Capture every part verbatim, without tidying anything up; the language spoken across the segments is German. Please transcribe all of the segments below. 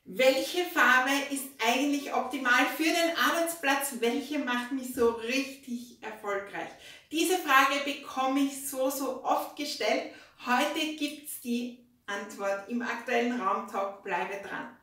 Welche Farbe ist eigentlich optimal für den Arbeitsplatz? Welche macht mich so richtig erfolgreich? Diese Frage bekomme ich so, so oft gestellt. Heute gibt es die Antwort im aktuellen Raumtalk. Bleibe dran.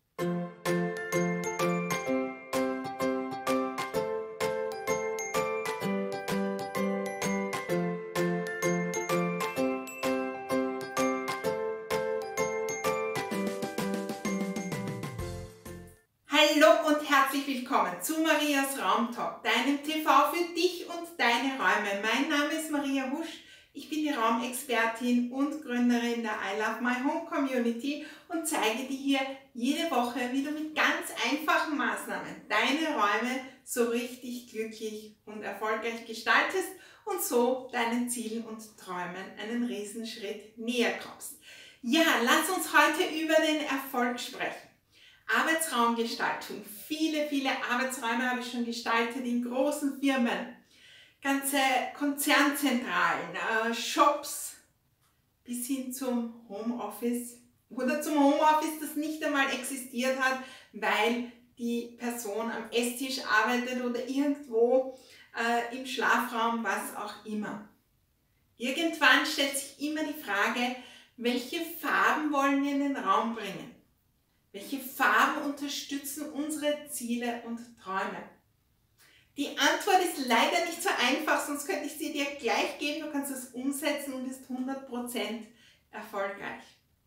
Hallo und herzlich willkommen zu Marias Raumtalk, deinem T V für dich und deine Räume. Mein Name ist Maria Husch, ich bin die Raumexpertin und Gründerin der I Love My Home Community und zeige dir hier jede Woche, wie du mit ganz einfachen Maßnahmen deine Räume so richtig glücklich und erfolgreich gestaltest und so deinen Zielen und Träumen einen Riesenschritt näher kommst. Ja, lass uns heute über den Erfolg sprechen. Arbeitsraumgestaltung. Viele, viele Arbeitsräume habe ich schon gestaltet in großen Firmen, ganze Konzernzentralen, äh, Shops bis hin zum Homeoffice oder zum Homeoffice, das nicht einmal existiert hat, weil die Person am Esstisch arbeitet oder irgendwo äh, im Schlafraum, was auch immer. Irgendwann stellt sich immer die Frage, welche Farben wollen wir in den Raum bringen? Welche Farben unterstützen unsere Ziele und Träume? Die Antwort ist leider nicht so einfach, sonst könnte ich sie dir gleich geben. Du kannst es umsetzen und ist hundert Prozent erfolgreich.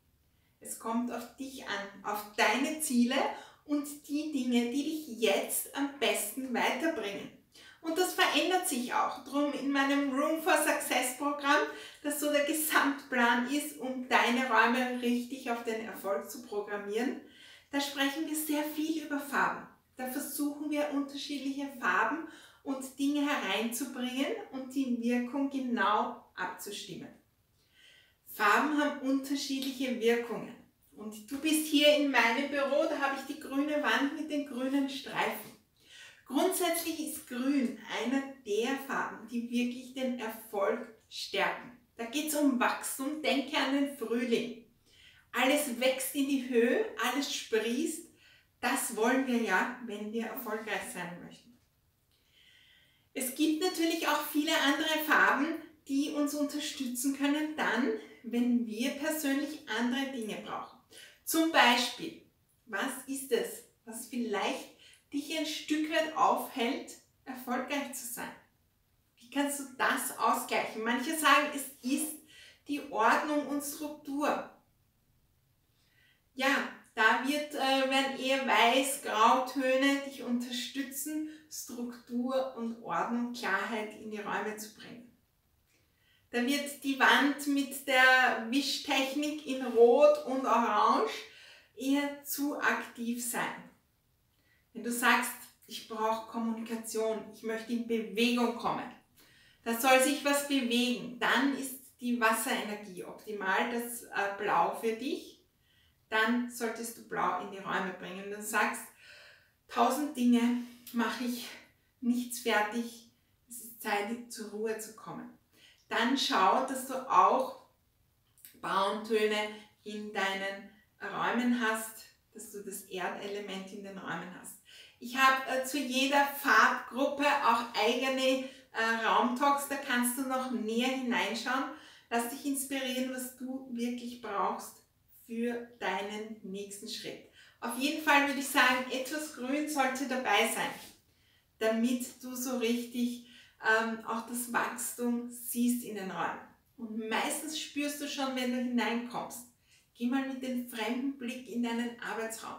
Es kommt auf dich an, auf deine Ziele und die Dinge, die dich jetzt am besten weiterbringen. Und das verändert sich auch. Drum in meinem Room for Success Programm, das so der Gesamtplan ist, um deine Räume richtig auf den Erfolg zu programmieren, da sprechen wir sehr viel über Farben. Da versuchen wir unterschiedliche Farben und Dinge hereinzubringen und die Wirkung genau abzustimmen. Farben haben unterschiedliche Wirkungen. Und du bist hier in meinem Büro, da habe ich die grüne Wand mit den grünen Streifen. Grundsätzlich ist Grün einer der Farben, die wirklich den Erfolg stärken. Da geht es um Wachstum, denke an den Frühling. Alles wächst in die Höhe, alles sprießt. Das wollen wir ja, wenn wir erfolgreich sein möchten. Es gibt natürlich auch viele andere Farben, die uns unterstützen können dann, wenn wir persönlich andere Dinge brauchen. Zum Beispiel, was ist es, was vielleicht dich ein Stück weit aufhält, erfolgreich zu sein? Wie kannst du das ausgleichen? Manche sagen, es ist die Ordnung und Struktur. Ja, da wird, äh, werden eher Weiß-Grautöne dich unterstützen, Struktur und Ordnung, Klarheit in die Räume zu bringen. Da wird die Wand mit der Wischtechnik in Rot und Orange eher zu aktiv sein. Wenn du sagst, ich brauche Kommunikation, ich möchte in Bewegung kommen, da soll sich was bewegen, dann ist die Wasserenergie optimal, das äh, Blau für dich. Dann solltest du Blau in die Räume bringen. Wenn du sagst, tausend Dinge mache ich, nichts fertig, es ist Zeit, zur Ruhe zu kommen. Dann schau, dass du auch Brauntöne in deinen Räumen hast, dass du das Erdelement in den Räumen hast. Ich habe äh, zu jeder Farbgruppe auch eigene äh, Raumtalks, da kannst du noch näher hineinschauen. Lass dich inspirieren, was du wirklich brauchst für deinen nächsten Schritt. Auf jeden Fall würde ich sagen, etwas Grün sollte dabei sein, damit du so richtig ähm, auch das Wachstum siehst in den Räumen. Und meistens spürst du schon, wenn du hineinkommst. Geh mal mit dem fremden Blick in deinen Arbeitsraum.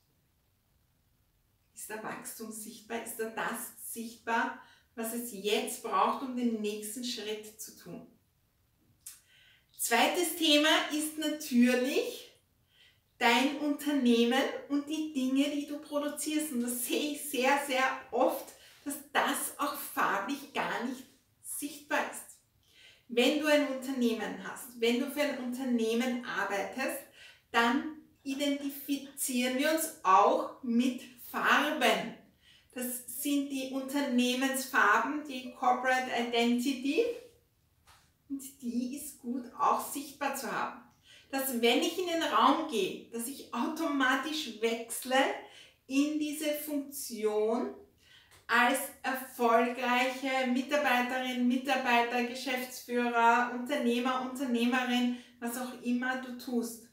Ist da Wachstum sichtbar? Ist da das sichtbar, was es jetzt braucht, um den nächsten Schritt zu tun? Zweites Thema ist natürlich dein Unternehmen und die Dinge, die du produzierst. Und das sehe ich sehr, sehr oft, dass das auch farblich gar nicht sichtbar ist. Wenn du ein Unternehmen hast, wenn du für ein Unternehmen arbeitest, dann identifizieren wir uns auch mit Farben. Das sind die Unternehmensfarben, die Corporate Identity. Und die ist gut auch sichtbar zu haben. dass wenn ich in den Raum gehe, dass ich automatisch wechsle in diese Funktion als erfolgreiche Mitarbeiterin, Mitarbeiter, Geschäftsführer, Unternehmer, Unternehmerin, was auch immer du tust.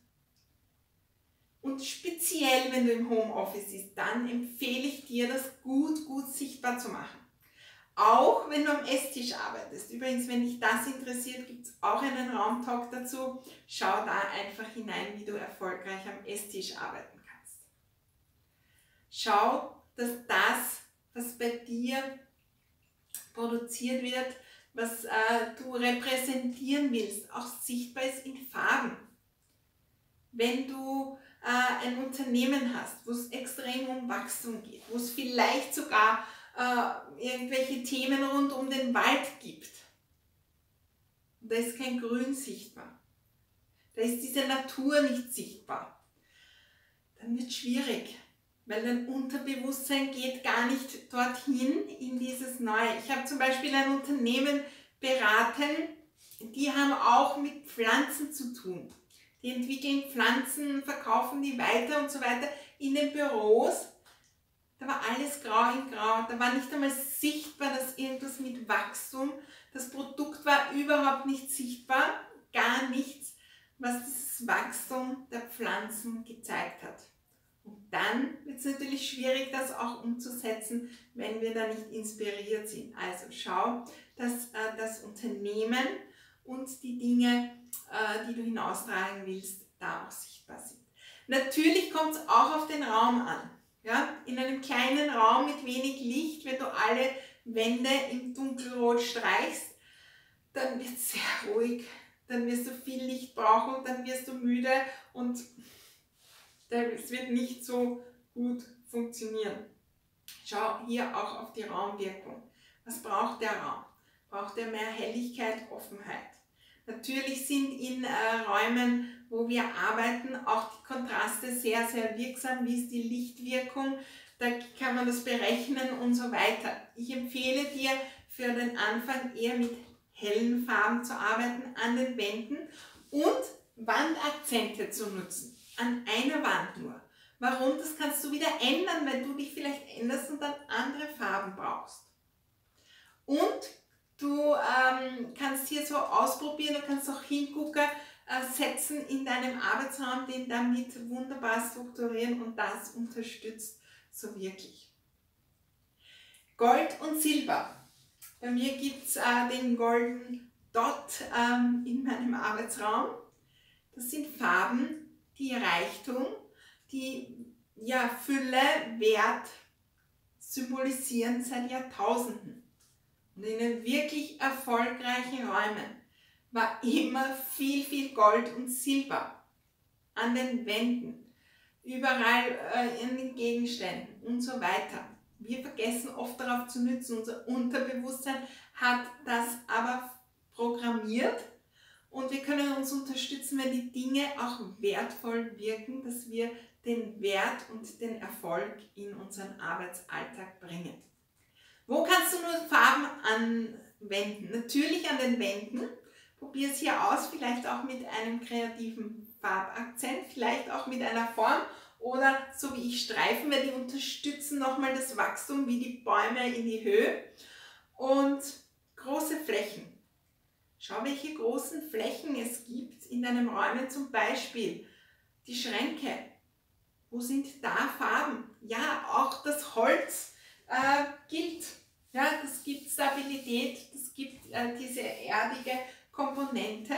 Und speziell, wenn du im Homeoffice bist, dann empfehle ich dir, das gut, gut sichtbar zu machen. Auch wenn du am Esstisch arbeitest. Übrigens, wenn dich das interessiert, gibt es auch einen Raumtalk dazu. Schau da einfach hinein, wie du erfolgreich am Esstisch arbeiten kannst. Schau, dass das, was bei dir produziert wird, was äh, du repräsentieren willst, auch sichtbar ist in Farben. Wenn du äh, ein Unternehmen hast, wo es extrem um Wachstum geht, wo es vielleicht sogar äh, irgendwelche Themen rund um den Wald gibt, und da ist kein Grün sichtbar, da ist diese Natur nicht sichtbar, dann wird es schwierig. Weil dein Unterbewusstsein geht gar nicht dorthin in dieses Neue. Ich habe zum Beispiel ein Unternehmen beraten, die haben auch mit Pflanzen zu tun. Die entwickeln Pflanzen, verkaufen die weiter und so weiter. In den Büros, da war alles grau in grau. Da war nicht einmal sichtbar, dass irgendwas mit Wachstum, das Produkt war überhaupt nicht sichtbar, gar nichts, was dieses Wachstum der Pflanzen gezeigt hat. Und dann wird es natürlich schwierig, das auch umzusetzen, wenn wir da nicht inspiriert sind. Also schau, dass äh, das Unternehmen und die Dinge, äh, die du hinaustragen willst, da auch sichtbar sind. Natürlich kommt es auch auf den Raum an. Ja? In einem kleinen Raum mit wenig Licht, wenn du alle Wände im Dunkelrot streichst, dann wird es sehr ruhig, dann wirst du viel Licht brauchen, dann wirst du müde und es wird nicht so gut funktionieren. Schau hier auch auf die Raumwirkung. Was braucht der Raum? Braucht er mehr Helligkeit, Offenheit? Natürlich sind in äh, Räumen, wo wir arbeiten, auch die Kontraste sehr, sehr wirksam. Wie ist die Lichtwirkung? Da kann man das berechnen und so weiter. Ich empfehle dir für den Anfang eher mit hellen Farben zu arbeiten an den Wänden und Wandakzente zu nutzen. An einer Wand nur. Warum? Das kannst du wieder ändern, weil du dich vielleicht änderst und dann andere Farben brauchst. Und du ähm, kannst hier so ausprobieren, du kannst auch Hingucker äh, setzen in deinem Arbeitsraum, den damit wunderbar strukturieren und das unterstützt so wirklich. Gold und Silber. Bei mir gibt es äh, den Golden Dot ähm, in meinem Arbeitsraum. Das sind Farben, die Reichtum, die ja, Fülle, Wert symbolisieren seit Jahrtausenden. Und in den wirklich erfolgreichen Räumen war immer viel, viel Gold und Silber an den Wänden, überall äh, in den Gegenständen und so weiter. Wir vergessen oft darauf zu nützen. Unser Unterbewusstsein hat das aber programmiert. Und wir können uns unterstützen, wenn die Dinge auch wertvoll wirken, dass wir den Wert und den Erfolg in unseren Arbeitsalltag bringen. Wo kannst du nur Farben anwenden? Natürlich an den Wänden. Probier es hier aus, vielleicht auch mit einem kreativen Farbakzent, vielleicht auch mit einer Form oder so wie ich Streifen, weil die unterstützen nochmal das Wachstum wie die Bäume in die Höhe. Und große Flächen. Schau, welche großen Flächen es gibt in deinem Räumen, zum Beispiel die Schränke. Wo sind da Farben? Ja, auch das Holz äh, gilt. Ja, das gibt Stabilität, das gibt äh, diese erdige Komponente.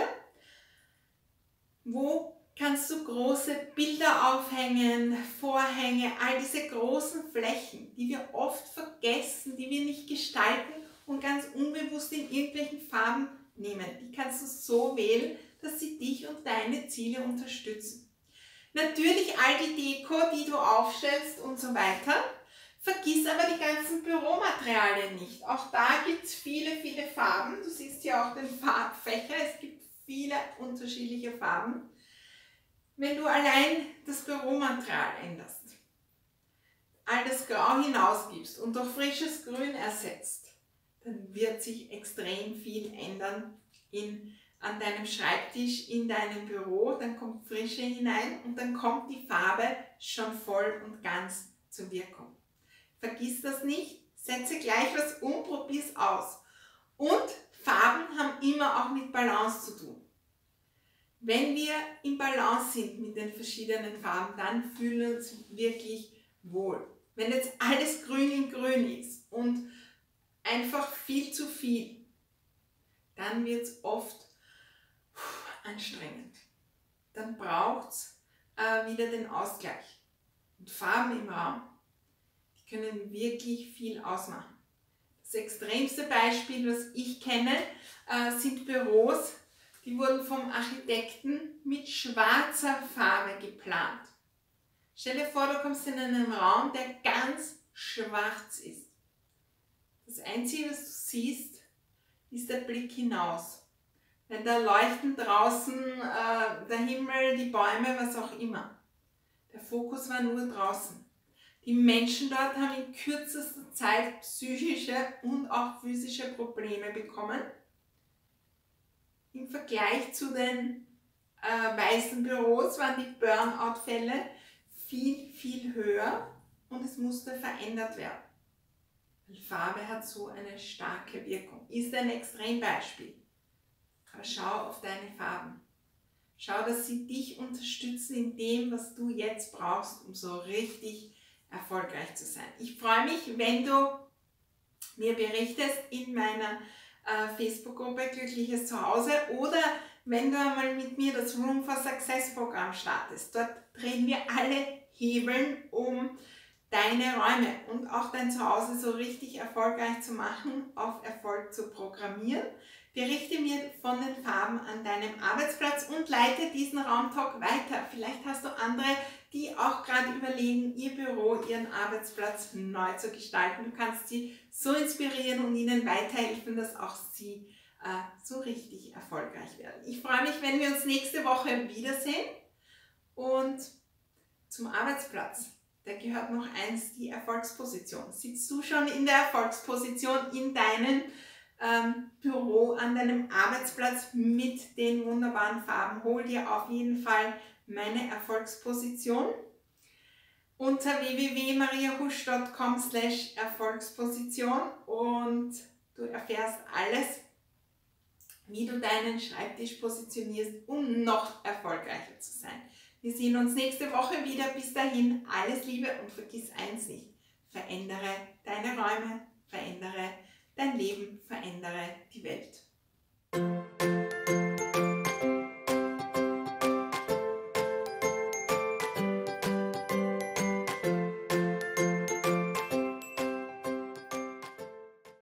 Wo kannst du große Bilder aufhängen, Vorhänge, all diese großen Flächen, die wir oft vergessen, die wir nicht gestalten und ganz unbewusst in irgendwelchen Farben nehmen. Die kannst du so wählen, dass sie dich und deine Ziele unterstützen. Natürlich all die Deko, die du aufstellst und so weiter. Vergiss aber die ganzen Büromaterialien nicht. Auch da gibt es viele, viele Farben. Du siehst hier auch den Farbfächer. Es gibt viele unterschiedliche Farben. Wenn du allein das Büromaterial änderst, all das Grau hinausgibst und durch frisches Grün ersetzt, dann wird sich extrem viel ändern in an deinem Schreibtisch in deinem Büro, dann kommt Frische hinein und dann kommt die Farbe schon voll und ganz zur Wirkung. Vergiss das nicht, setze gleich was um, probier es aus. Und Farben haben immer auch mit Balance zu tun. Wenn wir im Balance sind mit den verschiedenen Farben, dann fühlen wir uns wirklich wohl. Wenn jetzt alles grün in grün ist und einfach viel zu viel, dann wird es oft anstrengend. Dann braucht es äh, wieder den Ausgleich. Und Farben im Raum, die können wirklich viel ausmachen. Das extremste Beispiel, was ich kenne, äh, sind Büros, die wurden vom Architekten mit schwarzer Farbe geplant. Stell dir vor, du kommst in einen Raum, der ganz schwarz ist. Das Einzige, was du siehst, ist der Blick hinaus. Denn da leuchten draußen äh, der Himmel, die Bäume, was auch immer. Der Fokus war nur draußen. Die Menschen dort haben in kürzester Zeit psychische und auch physische Probleme bekommen. Im Vergleich zu den äh, weißen Büros waren die Burnout-Fälle viel, viel höher und es musste verändert werden. Die Farbe hat so eine starke Wirkung. Ist ein Extrembeispiel. Aber schau auf deine Farben. Schau, dass sie dich unterstützen in dem, was du jetzt brauchst, um so richtig erfolgreich zu sein. Ich freue mich, wenn du mir berichtest in meiner äh, Facebook-Gruppe Glückliches Zuhause oder wenn du einmal mit mir das Room for Success Programm startest. Dort drehen wir alle Hebeln, um deine Räume und auch dein Zuhause so richtig erfolgreich zu machen, auf Erfolg zu programmieren. Berichte mir von den Farben an deinem Arbeitsplatz und leite diesen Raumtalk weiter. Vielleicht hast du andere, die auch gerade überlegen, ihr Büro, ihren Arbeitsplatz neu zu gestalten. Du kannst sie so inspirieren und ihnen weiterhelfen, dass auch sie äh, so richtig erfolgreich werden. Ich freue mich, wenn wir uns nächste Woche wiedersehen. Und zum Arbeitsplatz, da gehört noch eins, die Erfolgsposition. Sitzt du schon in der Erfolgsposition in deinem ähm, Büro, an deinem Arbeitsplatz mit den wunderbaren Farben? Hol dir auf jeden Fall meine Erfolgsposition unter w w w punkt maria husch punkt com slash Erfolgsposition und du erfährst alles, wie du deinen Schreibtisch positionierst, um noch erfolgreicher zu sein. Wir sehen uns nächste Woche wieder. Bis dahin, alles Liebe und vergiss eins nicht. Verändere deine Räume, verändere dein Leben, verändere die Welt.